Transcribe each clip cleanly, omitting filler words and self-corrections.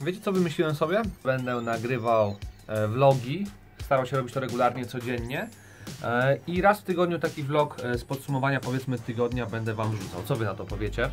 Wiecie co wymyśliłem sobie? Będę nagrywał vlogi, starał się robić to regularnie, codziennie. I raz w tygodniu taki vlog z podsumowania, powiedzmy, tygodnia będę wam wrzucał. Co wy na to powiecie?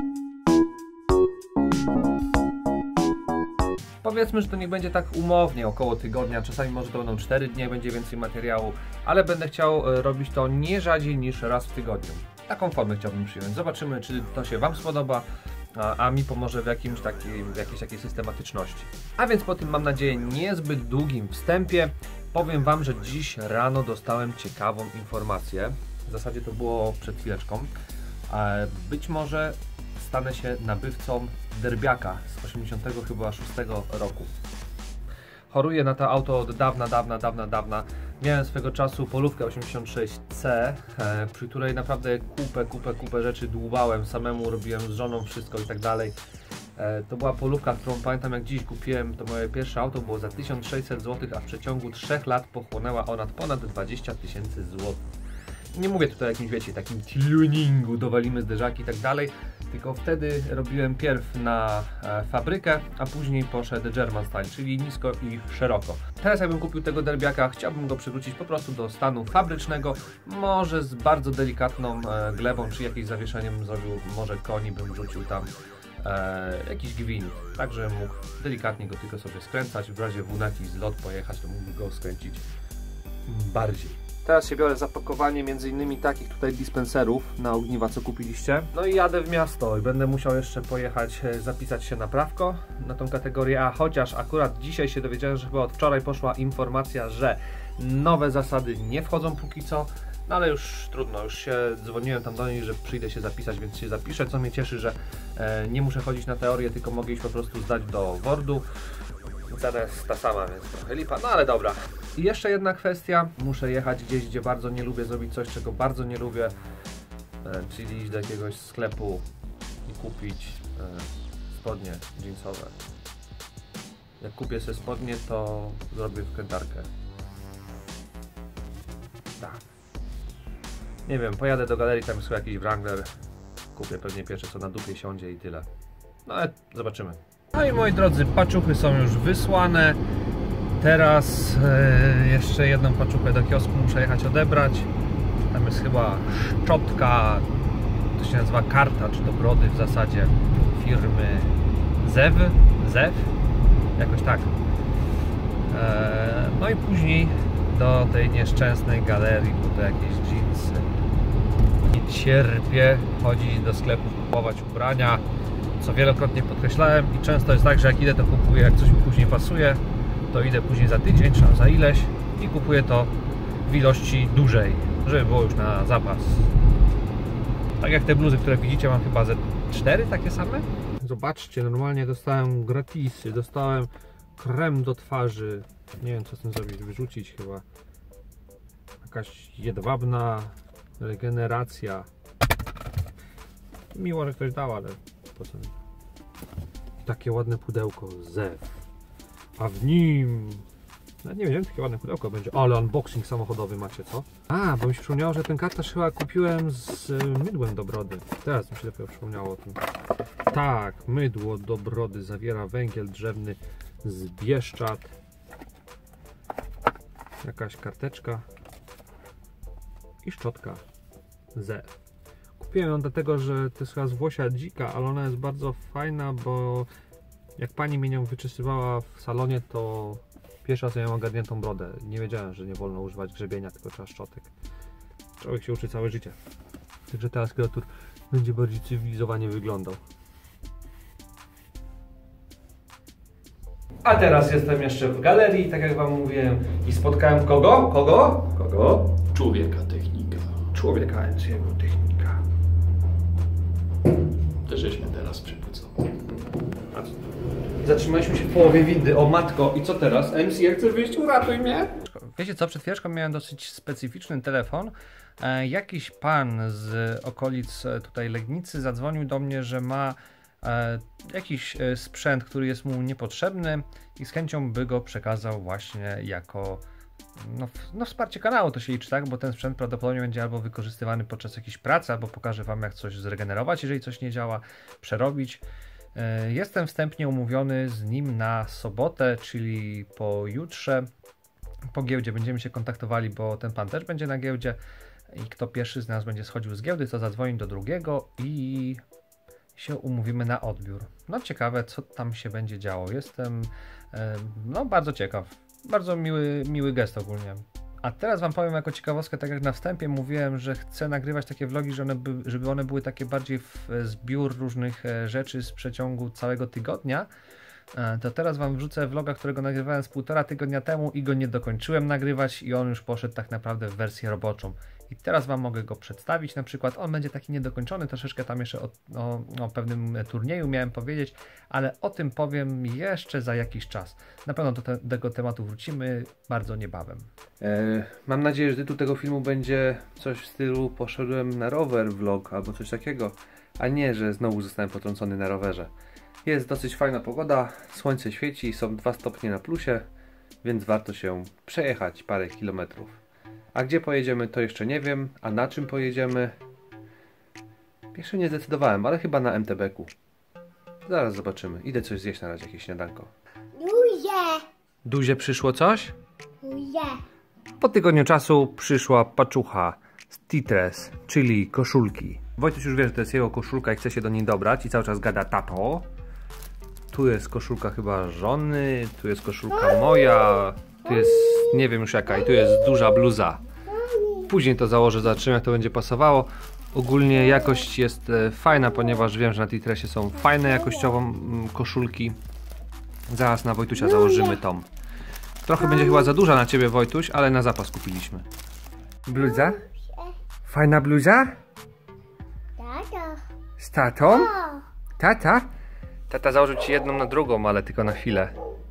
Powiedzmy, że to niech będzie tak umownie, około tygodnia, czasami może to będą 4 dni, jak będzie więcej materiału, ale będę chciał robić to nie rzadziej niż raz w tygodniu. Taką formę chciałbym przyjąć. Zobaczymy, czy to się wam spodoba, a mi pomoże w jakiejś takiej systematyczności. A więc po tym, mam nadzieję, niezbyt długim wstępie powiem wam, że dziś rano dostałem ciekawą informację. W zasadzie to było przed chwileczką. Być może stanę się nabywcą derbiaka z 86 roku. Choruję na to auto od dawna. Miałem swego czasu Polówkę 86C, przy której naprawdę kupę rzeczy dłubałem, samemu robiłem z żoną wszystko i tak dalej. To była Polówka, którą pamiętam jak dziś kupiłem, to moje pierwsze auto było za 1600 zł, a w przeciągu 3 lat pochłonęła ona ponad 20 000 zł. Nie mówię tutaj o jakimś, wiecie, takim tuningu, dowalimy zderzaki i tak dalej, tylko wtedy robiłem pierw na fabrykę, a później poszedł German Style, czyli nisko i szeroko. Teraz jakbym kupił tego derbiaka, chciałbym go przywrócić po prostu do stanu fabrycznego, może z bardzo delikatną glebą, czy jakimś zawieszeniem bym zrobił, może koni bym wrzucił tam, jakiś gwint, tak że mógł delikatnie go tylko sobie skręcać, w razie w jakiś zlot pojechać, to mógłby go skręcić bardziej. Teraz się biorę za pakowanie m.in. takich tutaj dispenserów na ogniwa, co kupiliście. No i jadę w miasto i będę musiał jeszcze pojechać, zapisać się na prawko na tą kategorię A, chociaż akurat dzisiaj się dowiedziałem, że chyba od wczoraj poszła informacja, że nowe zasady nie wchodzą póki co. No ale już trudno, już się dzwoniłem tam do niej, że przyjdę się zapisać, więc się zapiszę, co mnie cieszy, że nie muszę chodzić na teorię, tylko mogę iść po prostu zdać do Wordu. Cena jest ta sama, więc trochę lipa, no ale dobra. I jeszcze jedna kwestia, muszę jechać gdzieś, gdzie bardzo nie lubię, zrobić coś, czego bardzo nie lubię, czyli iść do jakiegoś sklepu i kupić spodnie jeansowe. Jak kupię sobie spodnie, to zrobię wkrętarkę. Tak. Nie wiem, pojadę do galerii, tam jest jakiś Wrangler, kupię pewnie pierwsze co na dupie siądzie i tyle. No ale zobaczymy. No i moi drodzy, paczuchy są już wysłane. Teraz jeszcze jedną paczuchę do kiosku muszę jechać odebrać. Tam jest chyba szczotka, to się nazywa kartacz do brody w zasadzie firmy Zew? Jakoś tak. No i później do tej nieszczęsnej galerii, bo to jakieś jeansy. Nie cierpię chodzić do sklepów, kupować ubrania, co wielokrotnie podkreślałem i często jest tak, że jak idę, to kupuję, jak coś mi później pasuje, to idę później za tydzień, czy za ileś i kupuję to w ilości dużej, żeby było już na zapas. Tak jak te bluzy, które widzicie, mam chyba ze 4 takie same. Zobaczcie, normalnie dostałem gratisy, dostałem krem do twarzy, nie wiem co z tym zrobić, wyrzucić chyba. Jakaś jedwabna regeneracja. Miło, że ktoś dał, ale po co? I takie ładne pudełko, Zew. A w nim... No nie wiem, takie ładne pudełko będzie. Ale unboxing samochodowy macie, co? A, bo mi się przypomniało, że ten kartacz chyba kupiłem z mydłem do brody. Teraz mi się dopiero przypomniało o tym. Tak, mydło do brody zawiera węgiel drzewny z Bieszczad. Jakaś karteczka. I szczotka Zew. Kupiłem ją dlatego, że to jest chyba z włosia dzika, ale ona jest bardzo fajna, bo jak pani mnie nią wyczesywała w salonie, to pierwszy raz miałem ogarniętą brodę. Nie wiedziałem, że nie wolno używać grzebienia, tylko trzeba szczotek. Człowiek się uczy całe życie. Także teraz kreatur będzie bardziej cywilizowanie wyglądał. A teraz jestem jeszcze w galerii, tak jak wam mówiłem, i spotkałem kogo? Kogo? Człowieka technika. Człowieka jego technika. Też żeśmy teraz przypucą. Zatrzymaliśmy się w połowie windy, o matko, i co teraz? MC, jak chcesz wyjść, uratuj mnie! Wiecie co, przed chwileczką miałem dosyć specyficzny telefon. Jakiś pan z okolic tutaj Legnicy zadzwonił do mnie, że ma jakiś sprzęt, który jest mu niepotrzebny i z chęcią by go przekazał właśnie jako wsparcie kanału, to się liczy, tak? Bo ten sprzęt prawdopodobnie będzie albo wykorzystywany podczas jakiejś pracy, albo pokaże wam, jak coś zregenerować, jeżeli coś nie działa, przerobić. Jestem wstępnie umówiony z nim na sobotę, czyli pojutrze. Po giełdzie będziemy się kontaktowali, bo ten pan też będzie na giełdzie i kto pierwszy z nas będzie schodził z giełdy, to zadzwoni do drugiego i się umówimy na odbiór. No ciekawe, co tam się będzie działo. Jestem no bardzo ciekaw. Bardzo miły gest ogólnie. A teraz wam powiem jako ciekawostkę, tak jak na wstępie mówiłem, że chcę nagrywać takie vlogi, żeby one były takie bardziej zbiór różnych rzeczy z przeciągu całego tygodnia. To teraz wam wrzucę vloga, którego nagrywałem z 1,5 tygodnia temu i go nie dokończyłem nagrywać i on już poszedł tak naprawdę w wersję roboczą. I teraz wam mogę go przedstawić, na przykład on będzie taki niedokończony, troszeczkę tam jeszcze o pewnym turnieju miałem powiedzieć, ale o tym powiem jeszcze za jakiś czas. Na pewno do tego tematu wrócimy bardzo niebawem. Mam nadzieję, że tytuł tego filmu będzie coś w stylu poszedłem na rower vlog albo coś takiego, a nie, że znowu zostałem potrącony na rowerze. Jest dosyć fajna pogoda, słońce świeci, są 2 stopnie na plusie, więc warto się przejechać parę kilometrów. A gdzie pojedziemy, to jeszcze nie wiem, a na czym pojedziemy? Jeszcze nie zdecydowałem, ale chyba na MTB-ku. Zaraz zobaczymy. Idę coś zjeść na razie, jakieś śniadanko. Duzie! Duzie przyszło coś? Duzie! Po tygodniu czasu przyszła paczucha z Titres, czyli koszulki. Wojtuś już wie, że to jest jego koszulka i chce się do niej dobrać i cały czas gada tato. Tu jest koszulka chyba żony, tu jest koszulka moja, tu jest nie wiem już jaka i tu jest duża bluza. Później to założę, zobaczymy jak to będzie pasowało. Ogólnie jakość jest fajna, ponieważ wiem, że na Titresie są fajne jakościowo koszulki. Zaraz na Wojtusia założymy tą. Trochę będzie chyba za duża na ciebie, Wojtuś, ale na zapas kupiliśmy. Bluza? Fajna bluza? Tato! Z tatą? Tata? Tata założył ci jedną na drugą, ale tylko na chwilę.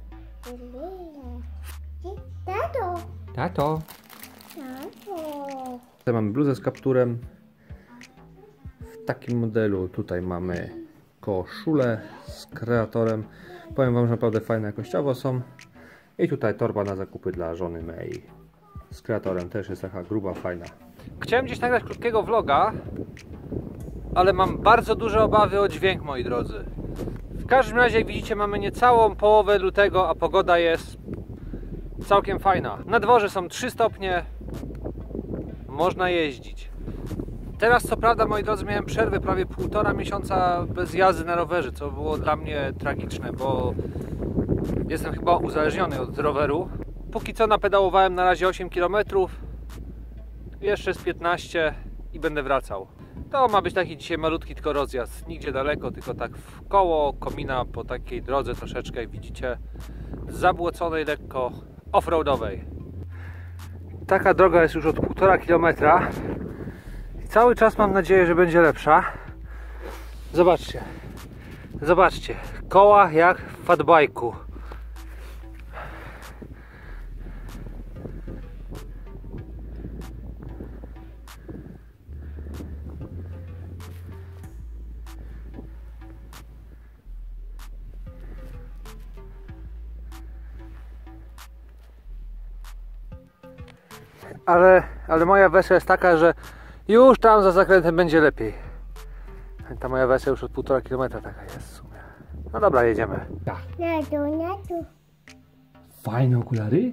Tato! Tato? Tato! Tutaj mamy bluzę z kapturem. W takim modelu tutaj mamy koszulę z kreatorem. Powiem wam, że naprawdę fajne jakościowo są. I tutaj torba na zakupy dla żony mej. Z kreatorem też jest taka gruba, fajna. Chciałem gdzieś nagrać krótkiego vloga, ale mam bardzo duże obawy o dźwięk, moi drodzy. W każdym razie, jak widzicie, mamy niecałą połowę lutego, a pogoda jest całkiem fajna. Na dworze są 3 stopnie, można jeździć. Teraz co prawda, moi drodzy, miałem przerwę prawie 1,5 miesiąca bez jazdy na rowerze, co było dla mnie tragiczne, bo jestem chyba uzależniony od roweru. Póki co napedałowałem na razie 8 km, jeszcze z 15 i będę wracał. To ma być taki dzisiaj malutki tylko rozjazd, nigdzie daleko, tylko tak w koło komina po takiej drodze troszeczkę, jak widzicie, zabłoconej lekko, offroadowej. Taka droga jest już od 1,5 km i cały czas mam nadzieję, że będzie lepsza. Zobaczcie, zobaczcie, koła jak w fatbike'u. Ale moja wersja jest taka, że już tam za zakrętem będzie lepiej. Ta moja wersja już od 1,5 km taka jest w sumie. No dobra, jedziemy. Tak. Natu. Fajne okulary?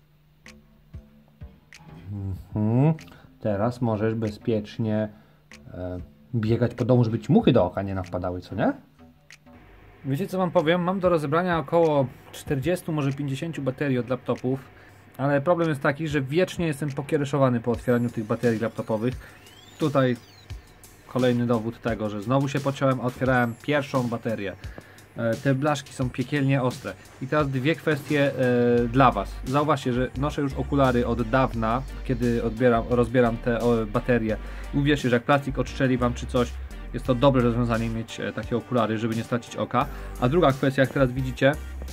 Teraz możesz bezpiecznie biegać po domu, żeby ci muchy do oka nie nawpadały, co nie? Wiecie co wam powiem? Mam do rozebrania około 40, może 50 baterii od laptopów. Ale problem jest taki, że wiecznie jestem pokiereszowany po otwieraniu tych baterii laptopowych. Tutaj kolejny dowód tego, że znowu się pociąłem, a otwierałem pierwszą baterię. Te blaszki są piekielnie ostre. I teraz dwie kwestie dla was. Zauważcie, że noszę już okulary od dawna, kiedy rozbieram te baterie. I uwierzcie, że jak plastik odstrzeli wam czy coś, jest to dobre rozwiązanie mieć takie okulary, żeby nie stracić oka. A druga kwestia, jak teraz widzicie,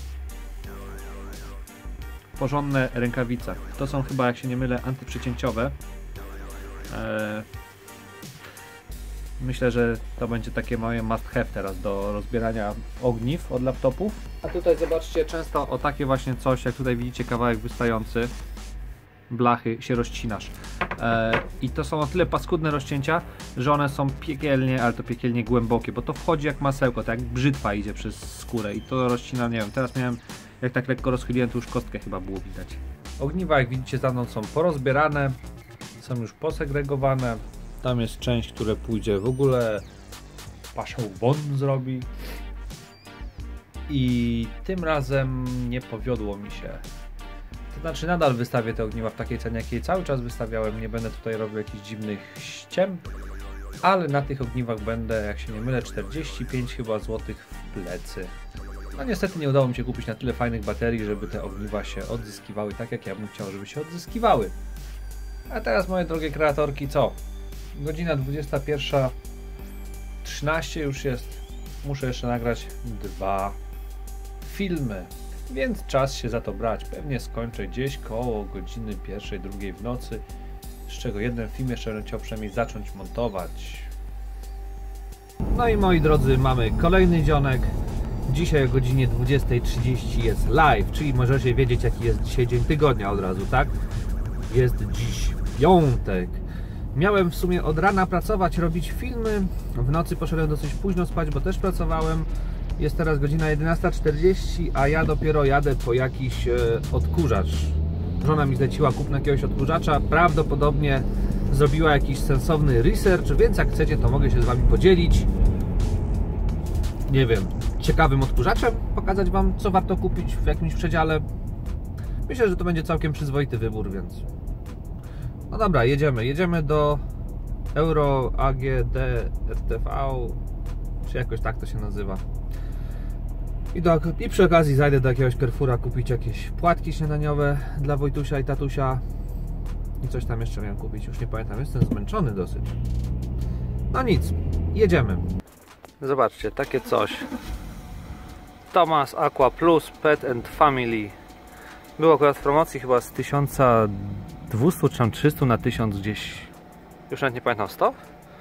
porządne rękawice. To są chyba, jak się nie mylę, antyprzecięciowe. Myślę, że to będzie takie moje must have teraz do rozbierania ogniw od laptopów. A tutaj zobaczcie, często o takie właśnie coś, jak tutaj widzicie kawałek wystający. blachy się rozcinasz. I to są o tyle paskudne rozcięcia, że one są piekielnie, ale to piekielnie głębokie, bo to wchodzi jak masełko, tak jak brzytwa idzie przez skórę i to rozcina, nie wiem, teraz miałem, jak tak lekko rozchyliłem, to już kostkę chyba było widać. Ogniwa, jak widzicie, za mną są porozbierane, są już posegregowane. Tam jest część, która pójdzie w ogóle paszą won zrobi. I tym razem nie powiodło mi się. To znaczy nadal wystawię te ogniwa w takiej cenie, jakiej cały czas wystawiałem. Nie będę tutaj robił jakichś dziwnych ściem, ale na tych ogniwach będę, jak się nie mylę, 45 chyba złotych w plecy. No niestety nie udało mi się kupić na tyle fajnych baterii, żeby te ogniwa się odzyskiwały tak, jak ja bym chciał, żeby się odzyskiwały. A teraz, moje drogie kreatorki, co? Godzina 21:13 już jest. Muszę jeszcze nagrać 2 filmy, więc czas się za to brać. Pewnie skończę gdzieś koło godziny 1, 2 w nocy, z czego jeden film jeszcze będę chciał przynajmniej zacząć montować. No i moi drodzy, mamy kolejny dzionek. Dzisiaj o godzinie 20:30 jest live, czyli możecie wiedzieć, jaki jest dzisiaj dzień tygodnia od razu, tak? Jest dziś piątek. Miałem w sumie od rana pracować, robić filmy. W nocy poszedłem dosyć późno spać, bo też pracowałem. Jest teraz godzina 11:40, a ja dopiero jadę po jakiś odkurzacz. Żona mi zleciła kupno jakiegoś odkurzacza. Prawdopodobnie zrobiła jakiś sensowny research, więc jak chcecie, to mogę się z Wami podzielić. Nie wiem, ciekawym odkurzaczem. Pokazać Wam, co warto kupić w jakimś przedziale. Myślę, że to będzie całkiem przyzwoity wybór, więc... No dobra, jedziemy do Euro AGD RTV, czy jakoś tak to się nazywa. I przy okazji zajdę do jakiegoś Carrefoura kupić jakieś płatki śniadaniowe dla Wojtusia i tatusia. I coś tam jeszcze miałem kupić, już nie pamiętam, jestem zmęczony dosyć. No nic, jedziemy. Zobaczcie, takie coś. Thomas Aqua Plus Pet and Family. Było akurat w promocji chyba z 1200 czy 300 na 1000 gdzieś. Już nawet nie pamiętam, 100?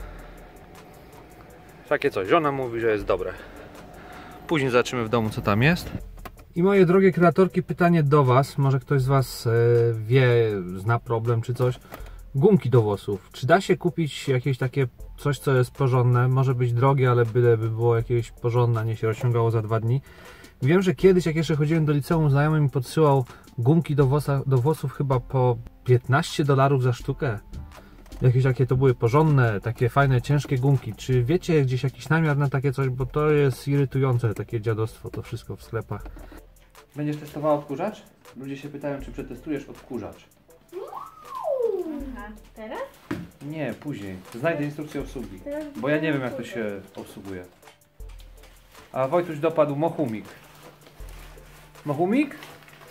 Takie coś, żona mówi, że jest dobre. Później zobaczymy w domu, co tam jest. I moje drogie kreatorki, pytanie do Was. Może ktoś z Was wie, zna problem czy coś. Gumki do włosów. Czy da się kupić jakieś takie coś, co jest porządne? Może być drogie, ale byleby było jakieś porządne, nie się rozciągało za 2 dni. Wiem, że kiedyś, jak jeszcze chodziłem do liceum, znajomy mi podsyłał gumki do włosów chyba po $15 za sztukę. Jakieś takie to były porządne, takie fajne, ciężkie gumki. Czy wiecie gdzieś jakiś namiar na takie coś? Bo to jest irytujące, takie dziadostwo, to wszystko w sklepach. Będziesz testowała odkurzacz? Ludzie się pytają, czy przetestujesz odkurzacz. Aha, teraz? Nie, później. Znajdę instrukcję obsługi, bo ja nie wiem, jak to się obsługuje. A Wojtuś dopadł mochumik. Mochumik?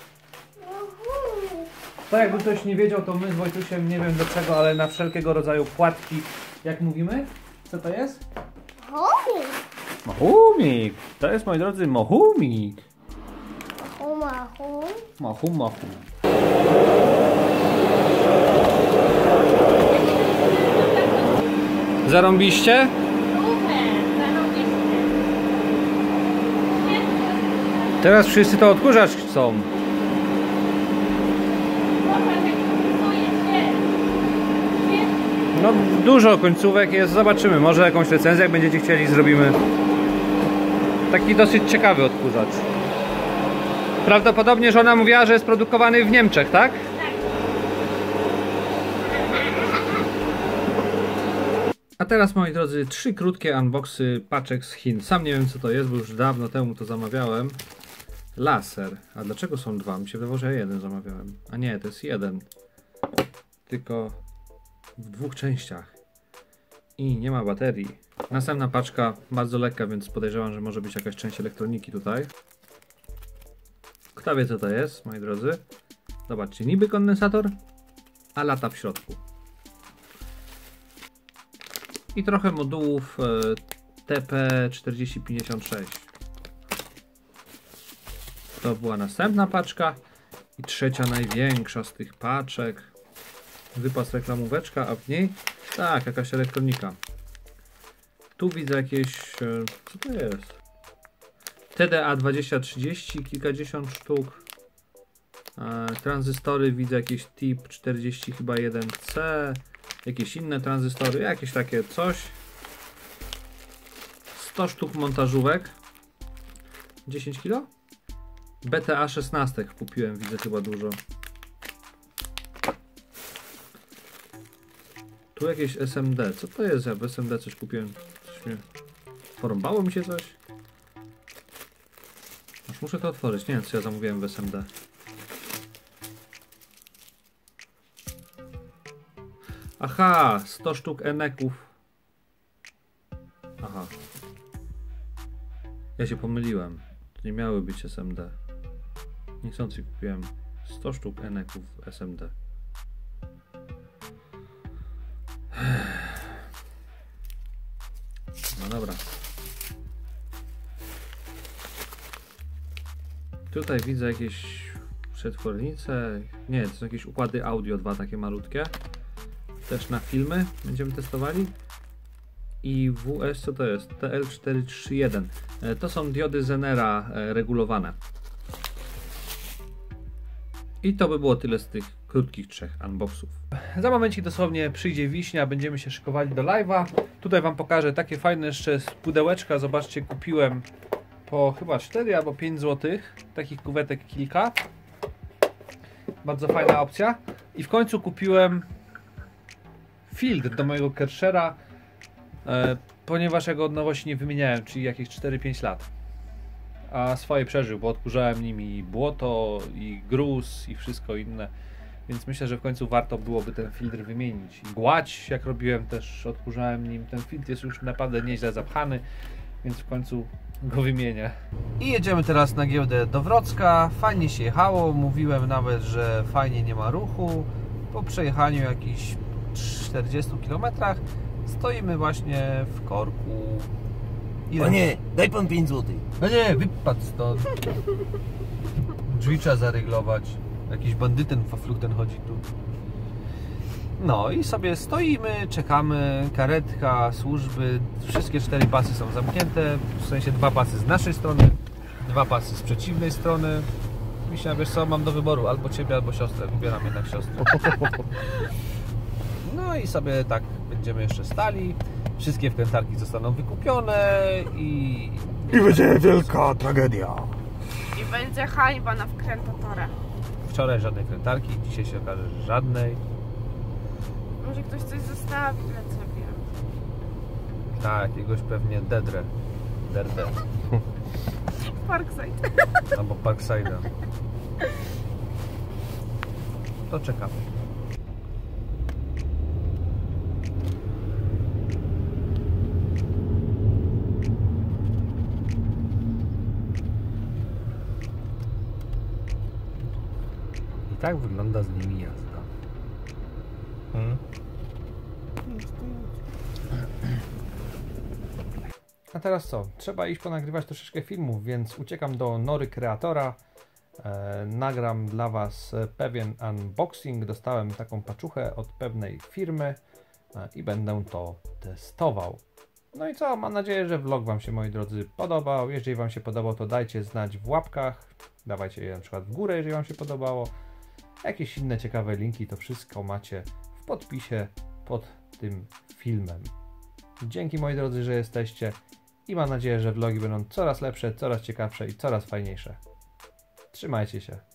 To jakby ktoś nie wiedział, to my z Wojtusiem, nie wiem dlaczego, ale na wszelkiego rodzaju płatki, jak mówimy? Co to jest? Mochumik. Mochumik! To jest, moi drodzy, mochumik! Machu. Mochum, mochum. Zarąbiście? Teraz wszyscy to odkurzacz chcą. No dużo końcówek jest, zobaczymy, może jakąś recenzję jak będziecie chcieli zrobimy. Taki dosyć ciekawy odkurzacz. Prawdopodobnie żona mówiła, że jest produkowany w Niemczech, tak? A teraz, moi drodzy, 3 krótkie unboxy paczek z Chin. Sam nie wiem, co to jest, bo już dawno temu to zamawiałem. Laser. A dlaczego są 2? Mi się wydawało, że ja 1 zamawiałem. A nie, to jest 1. Tylko w 2 częściach. I nie ma baterii. Następna paczka bardzo lekka, więc podejrzewam, że może być jakaś część elektroniki tutaj. Kto wie, co to jest, moi drodzy? Zobaczcie, niby kondensator, a lata w środku. I trochę modułów TP4056. To była następna paczka. I trzecia, największa z tych paczek. Wypas reklamóweczka, a w niej tak, jakaś elektronika. Tu widzę jakieś... co to jest? TDA 2030, kilkadziesiąt sztuk. Tranzystory widzę jakieś TIP 40 chyba 1C, jakieś inne tranzystory, jakieś takie coś. 100 sztuk montażówek. 10 kg? BTA 16 kupiłem, widzę chyba dużo. Tu jakieś SMD. Co to jest? Ja w SMD coś kupiłem. Porąbało mi się coś? Aż muszę to otworzyć. Nie wiem, co ja zamówiłem w SMD. Aha, 100 sztuk eneków. Aha. Ja się pomyliłem. To nie miały być SMD. Niechcący kupiłem 100 sztuk eneków SMD. No dobra. Tutaj widzę jakieś przetwornice. Nie, to są jakieś układy audio, dwa takie malutkie. Też na filmy będziemy testowali. I WS, co to jest? TL431. To są diody Zenera regulowane. I to by było tyle z tych krótkich 3 unboxów. Za momencik dosłownie przyjdzie wiśnia, będziemy się szykowali do live'a. Tutaj wam pokażę takie fajne jeszcze pudełeczka. Zobaczcie, kupiłem po chyba 4 albo 5 zł. Takich kuwetek kilka. Bardzo fajna opcja. I w końcu kupiłem filtr do mojego Kershera, ponieważ ja go od nowości nie wymieniałem, czyli jakieś 4-5 lat. A swoje przeżył, bo odkurzałem nim i błoto, i gruz, i wszystko inne. Więc myślę, że w końcu warto byłoby ten filtr wymienić. I gładź, jak robiłem, też odkurzałem nim. Ten filtr jest już naprawdę nieźle zapchany, więc w końcu go wymienię. I jedziemy teraz na giełdę do Wrocka. Fajnie się jechało, mówiłem nawet, że fajnie nie ma ruchu. Po przejechaniu jakichś 40 km stoimy właśnie w korku. O nie, daj pan 5 zł. No nie, wypadł stąd. Drzwi trzeba zaryglować. Jakiś bandyten fafluchten chodzi tu. No i sobie stoimy, czekamy, karetka, służby. Wszystkie 4 pasy są zamknięte. W sensie 2 pasy z naszej strony, 2 pasy z przeciwnej strony. Myślę, wiesz co, mam do wyboru albo ciebie, albo siostrę. Wybieram jednak siostrę. No i sobie tak będziemy jeszcze stali. Wszystkie wkrętarki zostaną wykupione i będzie wielka tragedia. I będzie hańba na wkrętatorę. Wczoraj żadnej wkrętarki, dzisiaj się okaże, że żadnej. Może ktoś coś zostawi dla ciebie. Tak, jakiegoś pewnie Dedre. Parkside. Albo Parkside'a. To czekamy. I tak wygląda z nimi jazda. A teraz co? Trzeba iść ponagrywać troszeczkę filmów, więc uciekam do Nory Kreatora. Nagram dla Was pewien unboxing. Dostałem taką paczuchę od pewnej firmy i będę to testował. No i co? Mam nadzieję, że vlog Wam się, moi drodzy, podobał. Jeżeli Wam się podobał, to dajcie znać w łapkach. Dawajcie je na przykład w górę, jeżeli Wam się podobało. Jakieś inne ciekawe linki, to wszystko macie w podpisie pod tym filmem. Dzięki, moi drodzy, że jesteście i mam nadzieję, że vlogi będą coraz lepsze, coraz ciekawsze i coraz fajniejsze. Trzymajcie się.